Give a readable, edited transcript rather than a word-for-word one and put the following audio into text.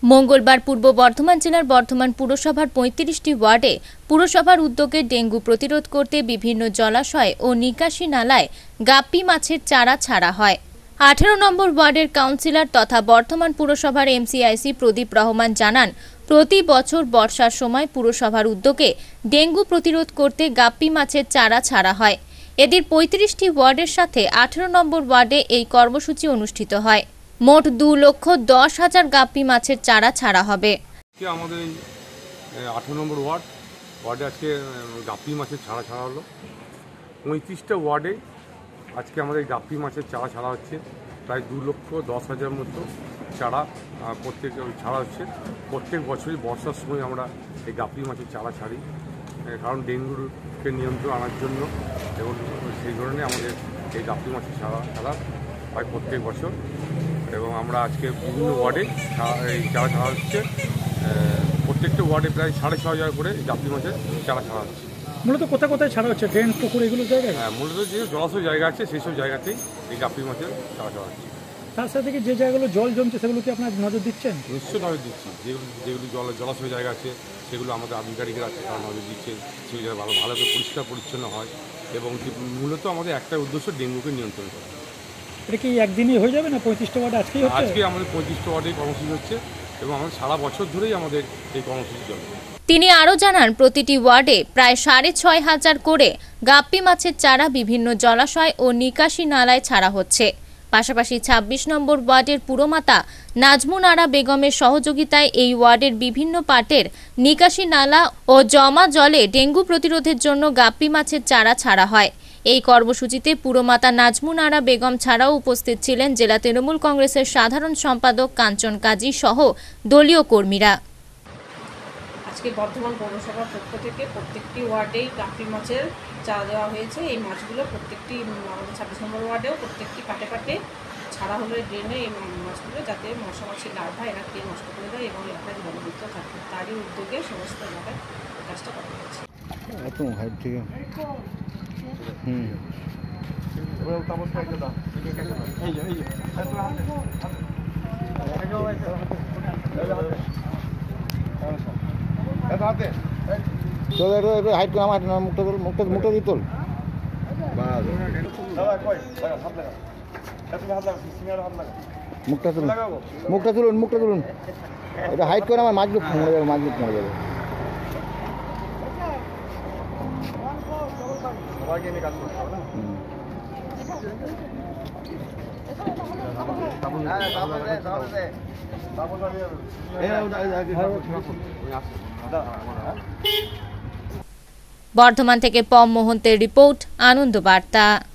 মঙ্গলবার পূর্ব বর্ধমান জেলার বর্ধমান পুরসভার ৩৫টি ওয়ার্ডে পুরসভার উদ্যোগে ডেঙ্গু প্রতিরোধ করতে বিভিন্ন জলাশয় ও নিকাশি নালায় গাপ্পি মাছের চারা ছাড়া হয়। ১৮ নম্বর ওয়ার্ডের কাউন্সিলর তথা বর্ধমান পুরসভার এমসিআইসি প্রদীপ রহমান জানান, প্রতি বছর বর্ষার সময় পুরসভার উদ্যোগে ডেঙ্গু প্রতিরোধ করতে গাপ্পি মাছের চারা ছাড়া হয়। এদের ৩৫টি ওয়ার্ডের সাথে ১৮ নম্বর ওয়ার্ডে এই কর্মসূচি অনুষ্ঠিত হয়। মোট ২,১০,০০০ গাপ্পি মাছের চারা ছাড়া হবে। আমাদের ১৮ নম্বর ওয়ার্ডে আজকে গাপ্পি মাছের চারা ছাড়া হলো। ৩৫টা ওয়ার্ডে আজকে আমাদের গাপ্পি মাছের চারা ছাড়া হচ্ছে। প্রায় ২,১০,০০০ মতো চারা ছাড়া হচ্ছে। প্রত্যেক বছরই বর্ষার সময় আমরা এই গাপ্পি মাছের চারা ছাড়ি, কারণ ডেঙ্গুকে নিয়ন্ত্রণ আনার জন্য, এবং সেই ধরনের আমাদের এই গাপ্পি মাছের ছাড়া হয় প্রত্যেক বছর। এবং আমরা আজকে বিভিন্ন ওয়ার্ডে এই চারা ছাড়া হচ্ছে। প্রত্যেকটা ওয়ার্ডে প্রায় ৬,৫০০ করে গাপ্পি মাছের চারা ছাড়া হচ্ছে। মূলত কোথায় কোথায় ছাড়া হচ্ছে? ড্রেন, পুকুর, এগুলো জায়গায়? হ্যাঁ, মূলত যে জলাশয় জায়গা আছে সেই সব জায়গাতেই এই গাপ্পি মাছের চারা ছাড়া হচ্ছে। তার সাথে কি যে জায়গাগুলো জল জমছে সেগুলো কি আপনার নজর দিচ্ছেন? নিশ্চয়ই নজর দিচ্ছি। যেগুলো জলাশয় জায়গা আছে সেগুলো আমাদের আধিকারিকরা আছে, তারা নজর দিচ্ছেন। সেই জায়গায় ভালো করে পরিষ্কার পরিচ্ছন্ন হয়, এবং মূলত আমাদের একটাই উদ্দেশ্য ডেঙ্গুকে নিয়ন্ত্রণ করা। এটা কি একদিনই হয়ে যাবে না ৩৫টা ওয়ার্ডে আজকেই হচ্ছে? আজকে আমাদের ৩৫টা ওয়ার্ডেই কর্মসূচি হচ্ছে, এবং আমাদের সারা বছর ধরেই আমাদের এই কর্মসূচি চলবে। তিনি আরও জানান, প্রতিটি ওয়ার্ডে প্রায় ৬,৫০০ করে গাপ্পি মাছের চারা বিভিন্ন জলাশয় ও নিকাশি নালায় ছাড়া হচ্ছে। পাশাপাশি ২৬ নম্বর ওয়ার্ডের পুরমাতা নাজমুন আরা বেগমের সহযোগিতায় এই ওয়ার্ডের বিভিন্ন পাটের নিকাশি নালা ও জমা জলে ডেঙ্গু প্রতিরোধের জন্য গাপ্পি মাছের চারা ছাড়া হয়। এই কর্মসূচিতে পুরমাতা নাজমুন আরা বেগম ছাড়াও উপস্থিত ছিলেন জেলা তৃণমূল কংগ্রেসের সাধারণ সম্পাদক কাঞ্চন কাজী সহ দলীয় কর্মীরা। আজকে বর্ধমান পৌরসভার পক্ষ থেকে প্রত্যেকটি ওয়ার্ডেই গাপ্পি মাছের চারা দেওয়া হয়েছে। এই মাছগুলো প্রত্যেকটি আমাদের ২৬ নম্বর ওয়ার্ডেও প্রত্যেকটি পাটে পাটে ছাড়া হলো ড্রেনে এই মাছগুলো, যাতে মশা মাছির লার্ভা এরা খেয়ে নষ্ট করে দেয় এবং এলাকায় জলযুক্ত থাকে। তারই উদ্যোগে সমস্ত এলাকায় কাজটা করা হয়েছে। হাইট করে আমার মুখটা দিয়ে তোল। মুখটা তুলুন। এটা হাইট করে আমার মাছগুলো মরে যাবে, মরে যাবে। বর্ধমান থেকে পম মোহন্তের রিপোর্ট, আনন্দ বার্তা।